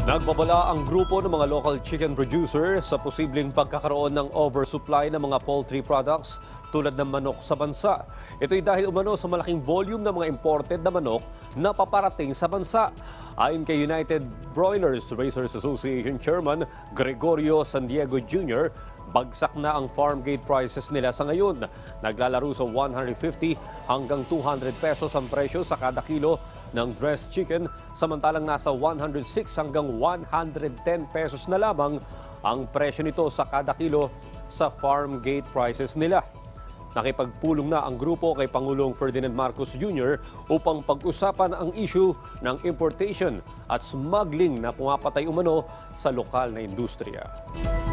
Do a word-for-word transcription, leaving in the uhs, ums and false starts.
Nagbabala ang grupo ng mga local chicken producer sa posibleng pagkakaroon ng oversupply ng mga poultry products tulad ng manok sa bansa. Ito'y dahil umano sa malaking volume ng mga imported na manok na paparating sa bansa. Ayon kay United Broilers Raisers Association Chairman Gregorio San Diego Junior, bagsak na ang farm gate prices nila sa ngayon. Naglalaro sa one hundred fifty hanggang two hundred pesos ang presyo sa kada kilo ng dressed chicken, samantalang nasa one hundred six hanggang one hundred ten pesos na lamang ang presyo nito sa kada kilo sa farm gate prices nila. Nakipagpulong na ang grupo kay Pangulong Ferdinand Marcos Junior upang pag-usapan ang issue ng importation at smuggling na pumapatay umano sa lokal na industriya.